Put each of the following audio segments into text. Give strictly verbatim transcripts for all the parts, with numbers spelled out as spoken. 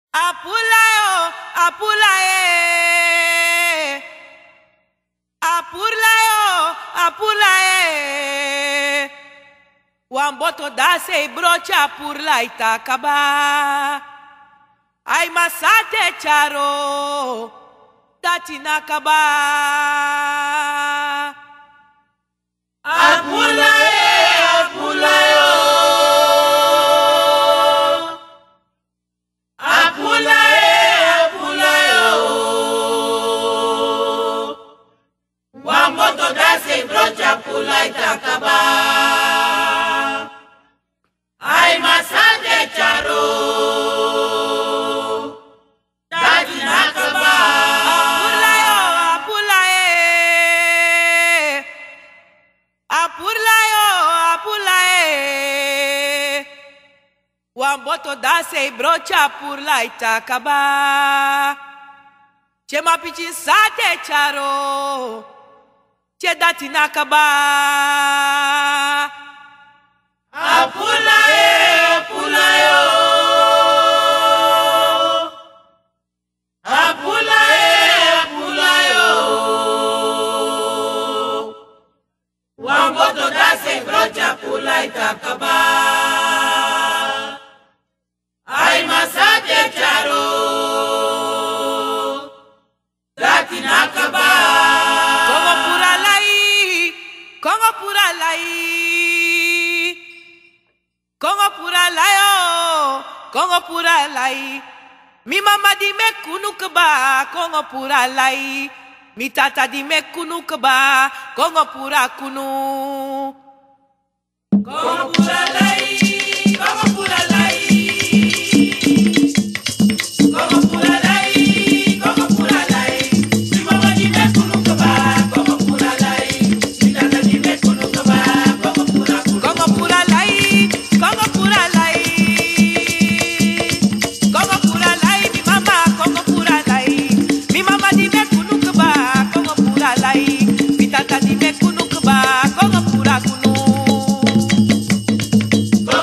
Apulayo, apulaye, apulayo, apulaye. Wamboto dase brocha apurla itakaba. Ay masate charo, tatinakaba. Apulaye, apulayo. Apulaye, apulayo. Wamboto dase brocha apurla itakaba. Ay masate charo, tatinakaba. Apulayo, apulaye, apulayo, apulaye. Wamboto dase brocha apurla itakaba. Chema pichi sate charo, chedati nakaba. Apulaye, apulayo. Apulaye, apulayo. Wamboto dase brocha apurla itakaba. Ay masate charo, tatinakaba. Kongo pura lai, Kongo pura lai, Kongo pura lai oh, Kongo pura lai. Mi mama di me kunu keba, Kongo pura lai. Mi tata di me kunu keba, Kongo pura kunu. Kongo pura lai, Kongo pura lai. Kongo pura lai, Kongo pura lai. Mi mama di me kunu keba, Kongo pura lai. Mi tata di me kunu keba, Kongo pura kunu. Kongo pura lai, Kongo pura lai, Kongo pura lai. Mi mama Kongo pura lai. Mi mama di me kunu keba, Kongo pura lai. Mi tata di me kunu keba, Kongo pura kunu. Kongo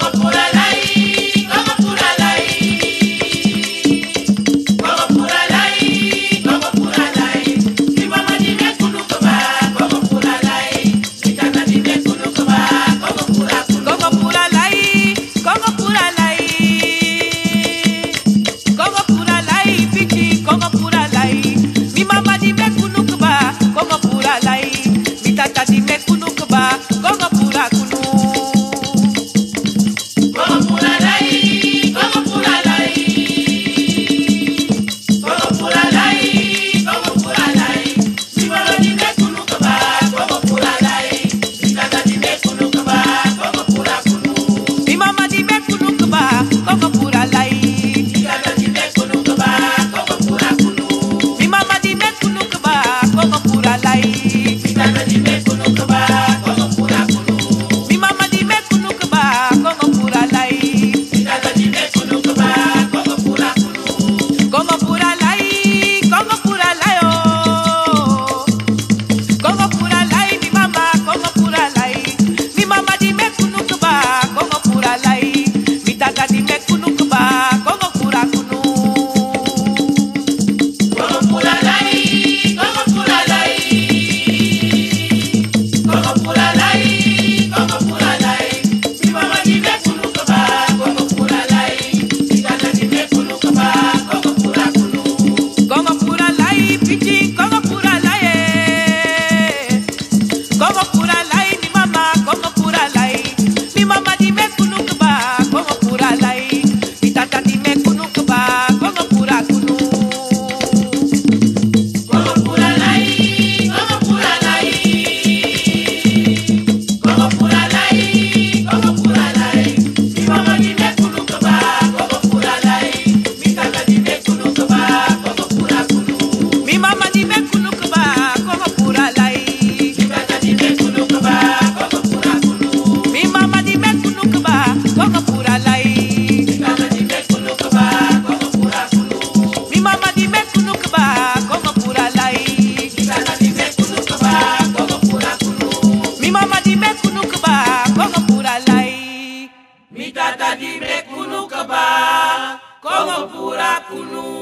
pura kunu.